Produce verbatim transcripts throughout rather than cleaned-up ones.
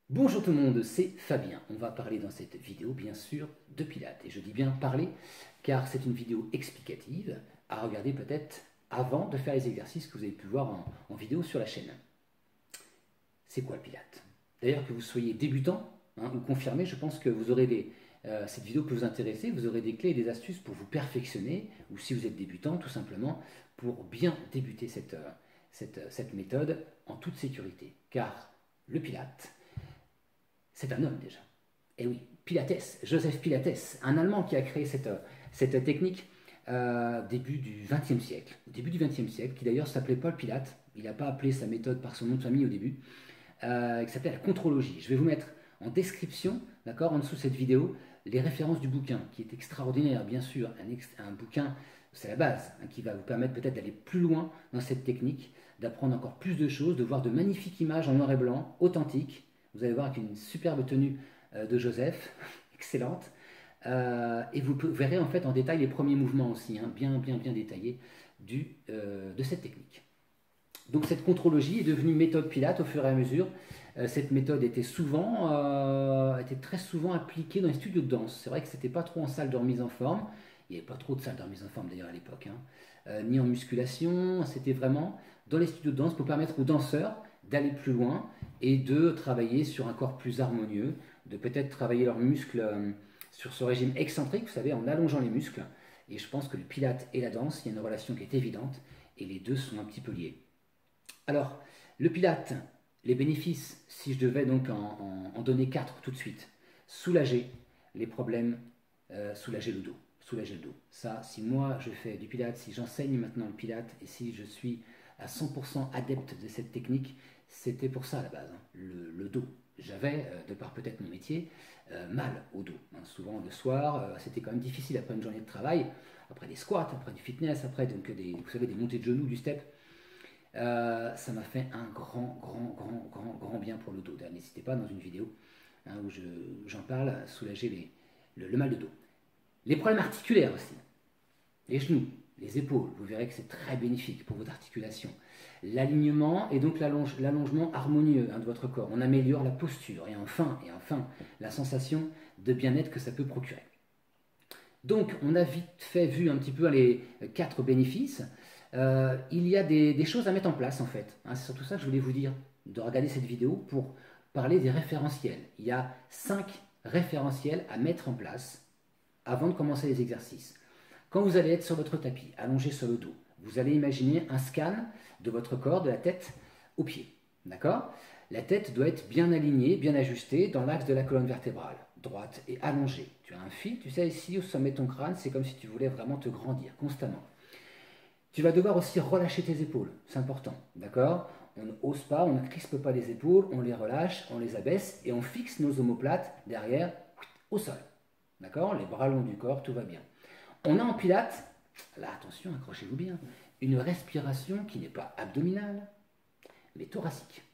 Bonjour tout le monde, c'est Fabien. On va parler dans cette vidéo bien sûr de Pilates. Et je dis bien parler car c'est une vidéo explicative à regarder peut-être avant de faire les exercices que vous avez pu voir en, en vidéo sur la chaîne. C'est quoi le Pilates? D'ailleurs que vous soyez débutant hein, ou confirmé, je pense que vous aurez des, euh, cette vidéo peut vous intéresser, vous aurez des clés et des astuces pour vous perfectionner ou si vous êtes débutant tout simplement pour bien débuter cette, euh, cette, cette méthode en toute sécurité. Car le Pilates, c'est un homme déjà. Et oui, Pilates, Joseph Pilates, un Allemand qui a créé cette, cette technique euh, début du vingtième siècle. Au début du vingtième siècle, qui d'ailleurs s'appelait Paul Pilate. Il n'a pas appelé sa méthode par son nom de famille au début, euh, qui s'appelait la contrologie. Je vais vous mettre en description, d'accord, en dessous de cette vidéo, les références du bouquin, qui est extraordinaire, bien sûr, un, un bouquin, c'est la base, hein, qui va vous permettre peut-être d'aller plus loin dans cette technique, d'apprendre encore plus de choses, de voir de magnifiques images en noir et blanc, authentiques. Vous allez voir avec une superbe tenue euh, de Joseph, excellente. Euh, et vous verrez en fait en détail les premiers mouvements aussi, hein, bien bien bien détaillés du, euh, de cette technique. Donc cette contrologie est devenue méthode Pilate au fur et à mesure. Euh, cette méthode était souvent, euh, était très souvent appliquée dans les studios de danse. C'est vrai que c'était pas trop en salle de remise en forme. Il n'y avait pas trop de salles de remise en forme d'ailleurs à l'époque, hein. Euh, ni en musculation. C'était vraiment dans les studios de danse pour permettre aux danseurs d'aller plus loin et de travailler sur un corps plus harmonieux, de peut-être travailler leurs muscles euh, sur ce régime excentrique, vous savez, en allongeant les muscles. Et je pense que le Pilate et la danse, il y a une relation qui est évidente et les deux sont un petit peu liés. Alors, le Pilate, les bénéfices, si je devais donc en, en- en donner quatre tout de suite, soulager les problèmes, euh, soulager le dos, soulager le dos. Ça, si moi je fais du Pilate, si j'enseigne maintenant le Pilate et si je suis à cent pour cent adepte de cette technique, c'était pour ça à la base, hein, le, le dos. J'avais, euh, de par peut-être mon métier, euh, mal au dos, hein. Souvent le soir, euh, c'était quand même difficile après une journée de travail, après des squats, après du fitness, après donc des, vous savez, des montées de genoux, du step. Euh, ça m'a fait un grand, grand, grand, grand, grand bien pour le dos. N'hésitez pas dans une vidéo hein, où j'en je, parle, à soulager les, le, le mal de dos. Les problèmes articulaires aussi, les genoux, les épaules, vous verrez que c'est très bénéfique pour votre articulation. L'alignement et donc l'allongement harmonieux hein, de votre corps. On améliore la posture et enfin, et enfin la sensation de bien-être que ça peut procurer. Donc, on a vite fait vu un petit peu les quatre bénéfices. Euh, il y a des, des, choses à mettre en place en fait. Hein, c'est surtout ça que je voulais vous dire, de regarder cette vidéo pour parler des référentiels. Il y a cinq référentiels à mettre en place avant de commencer les exercices. Quand vous allez être sur votre tapis, allongé sur le dos, vous allez imaginer un scan de votre corps, de la tête aux pieds. D'accord? La tête doit être bien alignée, bien ajustée dans l'axe de la colonne vertébrale, droite et allongée. Tu as un fil, tu sais, ici au sommet de ton crâne, c'est comme si tu voulais vraiment te grandir constamment. Tu vas devoir aussi relâcher tes épaules, c'est important, d'accord? On n'ose pas, on ne crispe pas les épaules, on les relâche, on les abaisse et on fixe nos omoplates derrière au sol. D'accord? Les bras longs du corps, tout va bien. On a en Pilates, là attention, accrochez-vous bien, une respiration qui n'est pas abdominale, mais thoracique.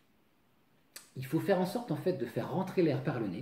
Il faut faire en sorte en fait de faire rentrer l'air par le nez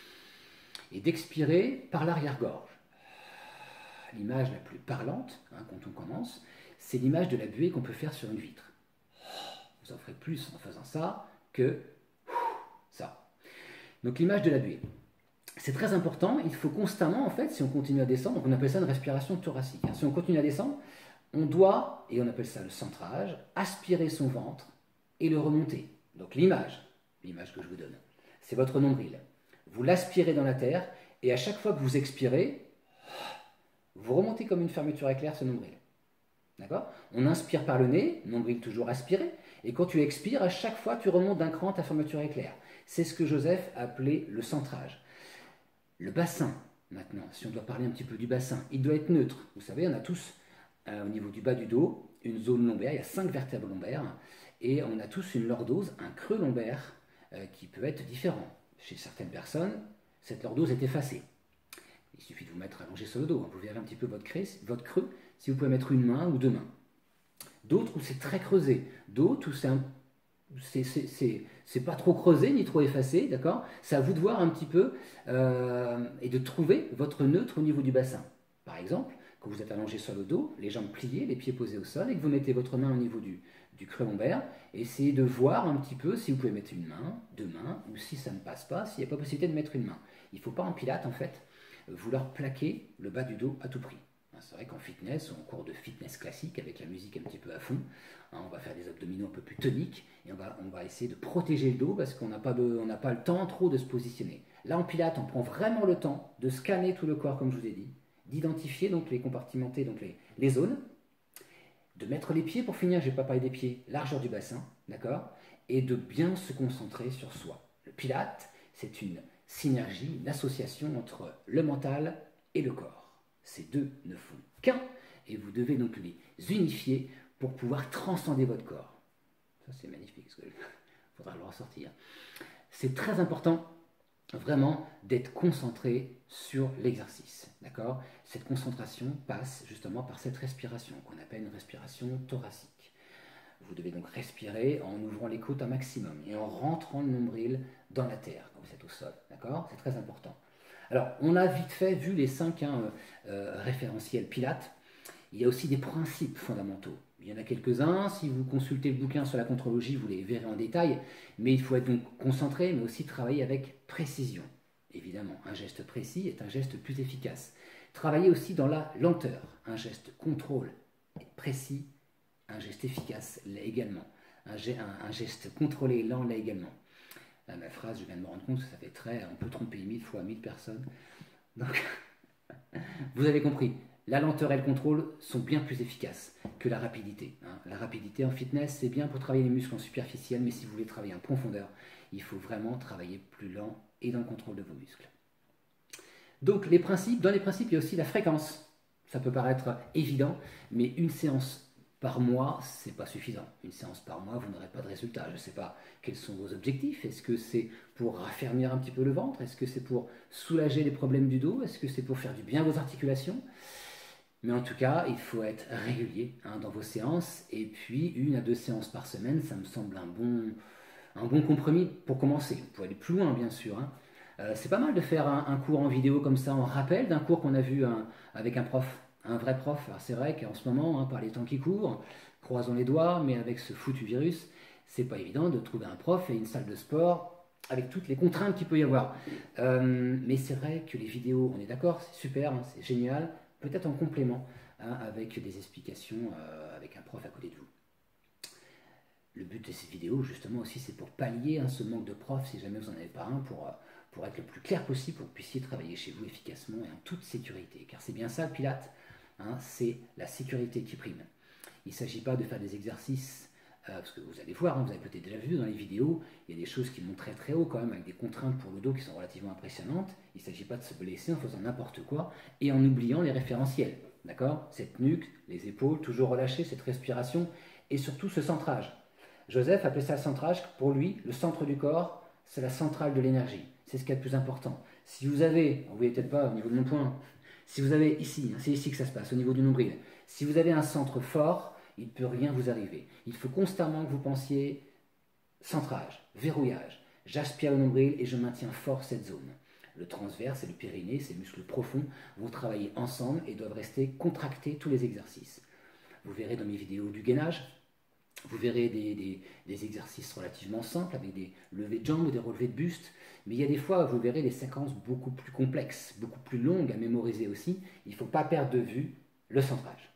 et d'expirer par l'arrière-gorge. L'image la plus parlante, hein, quand on commence, c'est l'image de la buée qu'on peut faire sur une vitre. Vous en ferez plus en faisant ça que ça. Donc l'image de la buée. C'est très important, il faut constamment, en fait, si on continue à descendre, on appelle ça une respiration thoracique. Si on continue à descendre, on doit, et on appelle ça le centrage, aspirer son ventre et le remonter. Donc l'image, l'image que je vous donne, c'est votre nombril. Vous l'aspirez dans la terre, et à chaque fois que vous expirez, vous remontez comme une fermeture éclair ce nombril. D'accord? On inspire par le nez, nombril toujours aspiré, et quand tu expires, à chaque fois, tu remontes d'un cran ta fermeture éclair. C'est ce que Joseph a appelé le centrage. Le bassin, maintenant, si on doit parler un petit peu du bassin, il doit être neutre. Vous savez, on a tous, euh, au niveau du bas du dos, une zone lombaire, il y a cinq vertèbres lombaires, et on a tous une lordose, un creux lombaire, euh, qui peut être différent. Chez certaines personnes, cette lordose est effacée. Il suffit de vous mettre allongé sur le dos, hein. Vous verrez un petit peu votre creux, votre creux, si vous pouvez mettre une main ou deux mains. D'autres où c'est très creusé, d'autres où c'est un c'est pas trop creusé ni trop effacé, d'accord? C'est à vous de voir un petit peu euh, et de trouver votre neutre au niveau du bassin. Par exemple, quand vous êtes allongé sur le dos, les jambes pliées, les pieds posés au sol, et que vous mettez votre main au niveau du, du creux lombaire. Essayez de voir un petit peu si vous pouvez mettre une main, deux mains, ou si ça ne passe pas, s'il n'y a pas possibilité de mettre une main. Il ne faut pas en pilates, en fait, vouloir plaquer le bas du dos à tout prix. C'est vrai qu'en fitness, ou en cours de fitness classique, avec la musique un petit peu à fond, hein, on va faire des abdominaux un peu plus toniques, et on va, on va essayer de protéger le dos, parce qu'on n'a pas, on n'a pas le temps trop de se positionner. Là, en pilates, on prend vraiment le temps de scanner tout le corps, comme je vous ai dit, d'identifier donc les compartimenter donc les, les zones, de mettre les pieds, pour finir, je ne vais pas parler des pieds, largeur du bassin, d'accord, et de bien se concentrer sur soi. Le pilate, c'est une synergie, une association entre le mental et le corps. Ces deux ne font qu'un, et vous devez donc les unifier pour pouvoir transcender votre corps. Ça, c'est magnifique, il faudra le ressortir. C'est très important, vraiment, d'être concentré sur l'exercice. D'accord ? Cette concentration passe justement par cette respiration, qu'on appelle une respiration thoracique. Vous devez donc respirer en ouvrant les côtes un maximum et en rentrant le nombril dans la terre quand vous êtes au sol. D'accord ? C'est très important. Alors, on a vite fait vu les cinq hein, euh, référentiels Pilates. Il y a aussi des principes fondamentaux. Il y en a quelques-uns. Si vous consultez le bouquin sur la contrologie, vous les verrez en détail. Mais il faut être donc concentré, mais aussi travailler avec précision. Évidemment, un geste précis est un geste plus efficace. Travailler aussi dans la lenteur. Un geste contrôle est précis, un geste efficace l'est également. Un, un, un geste contrôlé lent l'est également. Là, ma phrase, je viens de me rendre compte que ça fait très... On peut tromper mille fois mille personnes. Donc, vous avez compris. La lenteur et le contrôle sont bien plus efficaces que la rapidité. Hein. La rapidité en fitness, c'est bien pour travailler les muscles en superficiel, mais si vous voulez travailler en profondeur, il faut vraiment travailler plus lent et dans le contrôle de vos muscles. Donc, les principes, dans les principes, il y a aussi la fréquence. Ça peut paraître évident, mais une séance par mois, ce n'est pas suffisant. Une séance par mois, vous n'aurez pas de résultat. Je ne sais pas quels sont vos objectifs. Est-ce que c'est pour raffermir un petit peu le ventre? Est-ce que c'est pour soulager les problèmes du dos? Est-ce que c'est pour faire du bien à vos articulations? Mais en tout cas, il faut être régulier hein, dans vos séances. Et puis, une à deux séances par semaine, ça me semble un bon, un bon compromis pour commencer. Vous pouvez aller plus loin, bien sûr. Hein. Euh, c'est pas mal de faire un, un cours en vidéo comme ça, en rappel d'un cours qu'on a vu un, avec un prof. Un vrai prof. Alors c'est vrai qu'en ce moment, hein, par les temps qui courent, croisons les doigts, mais avec ce foutu virus, c'est pas évident de trouver un prof et une salle de sport avec toutes les contraintes qu'il peut y avoir. Euh, mais c'est vrai que les vidéos, on est d'accord, c'est super, hein, c'est génial, peut-être en complément, hein, avec des explications, euh, avec un prof à côté de vous. Le but de ces vidéos, justement, aussi, c'est pour pallier hein, ce manque de profs, si jamais vous n'en avez pas un, pour, pour être le plus clair possible, pour que vous puissiez travailler chez vous efficacement et en toute sécurité. Car c'est bien ça le Pilate. Hein, c'est la sécurité qui prime. Il ne s'agit pas de faire des exercices, euh, parce que vous allez voir, hein, vous avez peut-être déjà vu dans les vidéos, il y a des choses qui montent très très haut quand même, avec des contraintes pour le dos qui sont relativement impressionnantes. Il ne s'agit pas de se blesser en faisant n'importe quoi et en oubliant les référentiels. D'accord? Cette nuque, les épaules, toujours relâchées, cette respiration et surtout ce centrage. Joseph appelait ça le centrage. Pour lui, le centre du corps, c'est la centrale de l'énergie. C'est ce qu'il y a de plus important. Si vous avez, vous ne voyez peut-être pas au niveau de mon poing, si vous avez ici, c'est ici que ça se passe, au niveau du nombril, si vous avez un centre fort, il ne peut rien vous arriver. Il faut constamment que vous pensiez centrage, verrouillage. J'aspire le nombril et je maintiens fort cette zone. Le transverse et le périnée, ces muscles profonds, vont travailler ensemble et doivent rester contractés tous les exercices. Vous verrez dans mes vidéos du gainage, vous verrez des, des, des exercices relativement simples avec des levées de jambes ou des relevés de buste. Mais il y a des fois, vous verrez des séquences beaucoup plus complexes, beaucoup plus longues à mémoriser aussi. Il ne faut pas perdre de vue le centrage.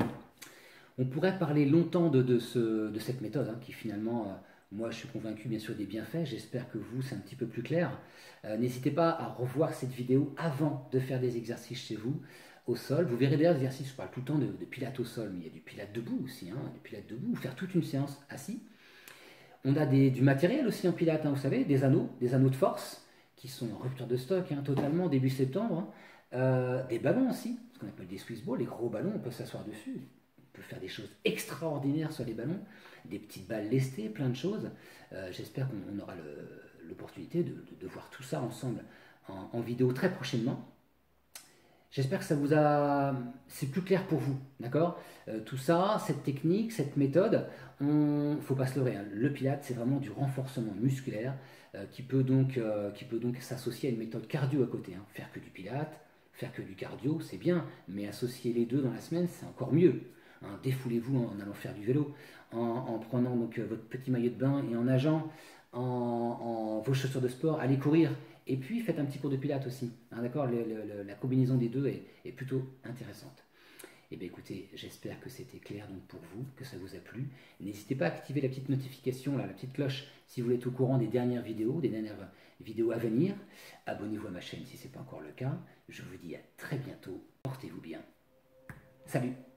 On pourrait parler longtemps de, de, ce, de cette méthode hein, qui finalement, euh, moi je suis convaincu bien sûr des bienfaits. J'espère que vous, c'est un petit peu plus clair. Euh, N'hésitez pas à revoir cette vidéo avant de faire des exercices chez vous. Au sol, vous verrez d'ailleurs des exercices, je parle tout le temps de, de pilates au sol, mais il y a du pilates debout aussi, hein, du pilates debout, faire toute une séance assis. On a des, du matériel aussi en pilates, hein, vous savez, des anneaux, des anneaux de force, qui sont en rupture de stock hein, totalement début septembre. Hein. Euh, des ballons aussi, ce qu'on appelle des Swiss balls, les gros ballons, on peut s'asseoir dessus. On peut faire des choses extraordinaires sur les ballons, des petites balles lestées, plein de choses. Euh, J'espère qu'on aura l'opportunité de, de, de voir tout ça ensemble en, en vidéo très prochainement. J'espère que ça vous a... c'est plus clair pour vous, d'accord? euh, Tout ça, cette technique, cette méthode, il ne faut pas se leurrer. Hein. Le Pilate, c'est vraiment du renforcement musculaire euh, qui peut donc, euh, qui peut donc s'associer à une méthode cardio à côté. Hein. Faire que du Pilate, faire que du cardio, c'est bien, mais associer les deux dans la semaine, c'est encore mieux. Hein, défoulez-vous en allant faire du vélo, en, en prenant donc votre petit maillot de bain et en nageant, en, en vos chaussures de sport, allez courir. Et puis faites un petit cours de pilates aussi. Hein, d'accord, le, le, la combinaison des deux est, est plutôt intéressante. Eh bien écoutez, j'espère que c'était clair donc pour vous, que ça vous a plu. N'hésitez pas à activer la petite notification, là, la petite cloche, si vous voulez être au courant des dernières vidéos, des dernières vidéos à venir. Abonnez-vous à ma chaîne si ce n'est pas encore le cas. Je vous dis à très bientôt. Portez-vous bien. Salut!